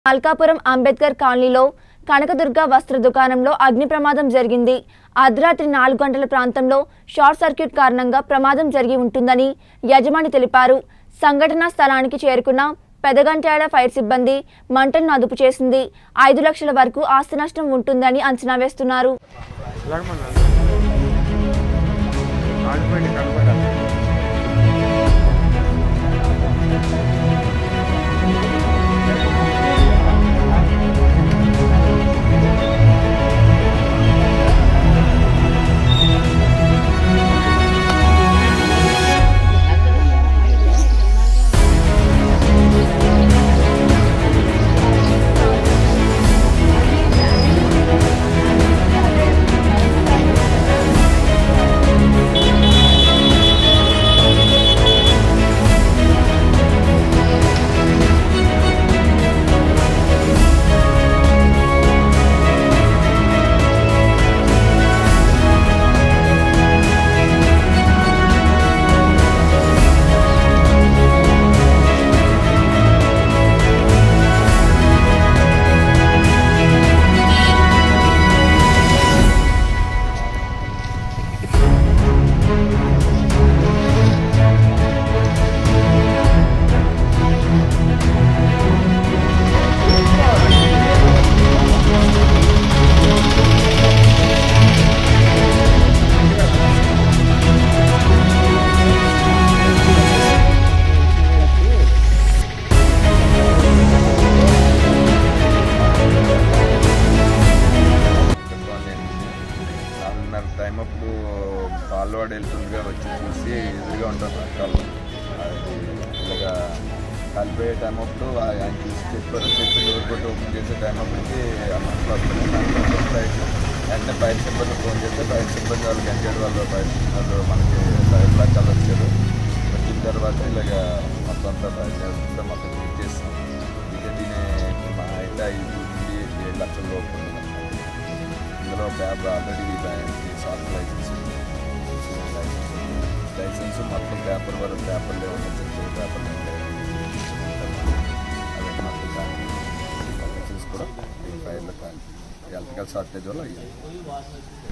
అల్కాపురం అంబేద్కర్ కాలనీలో కనకదుర్గ వస్త్ర దుకాణంలో అగ్ని ప్రమాదం జరిగింది. అర్ధరాత్రి 4 గంటల ప్రాంతంలో షార్ట్ సర్క్యూట్ కారణంగా ప్రమాదం జరిగి ఉంటుందని యజమాని తెలిపారు. సంఘటనా స్థలానికి చేరుకున్న పెదగంట్యాల ఫైర్ సిబ్బంది మంటలను అదుపు చేసింది. 5 లక్షల వరకు ఆస్తి నష్టం ఉంటుందని అంచనా వేస్తున్నారు. టైం అప్పుడు కాళ్ళు వాడు వెళ్తుండగా వచ్చి చూసి ఎదురుగా ఉంటారు రకాలు ఇలాగా కలిపోయే టైం అప్పుడు ఆయన చూసి చెప్పి డోర్ కొట్టి ఓపెన్ చేసే టైం అప్పటికి ఆ మనసులో వెంటనే ఫైర్ సిబ్బంది ఫోన్ చేస్తే ఫైర్ సిబ్బంది వాళ్ళు గంజాడు వాళ్ళు ఫైర్ సిబ్బంది మనకి ఫైర్ లాగా వచ్చారు. వచ్చిన తర్వాత ఇలాగ మొత్తం అంతా ఫైర్ చేస్తుంటే మొత్తం క్లిక్ చేస్తాం. ఇక దీని మా అయితే 5 నుండి 7 లక్షల లోపు ఇందులో పేపర్ ఆల్రెడీ సాఫ్ట్ లైసెన్స్ మొత్తం పేపర్ వరకు పేపర్లే ఉన్నాయి. చిన్న పేపర్లు ఉంటాయి. అదే మొత్తం లైసెన్స్ కూడా ఈ ఫైర్లో కానీ ఎలక్ట్రికల్ షార్టేజ్ వల్ల అయ్యాయి.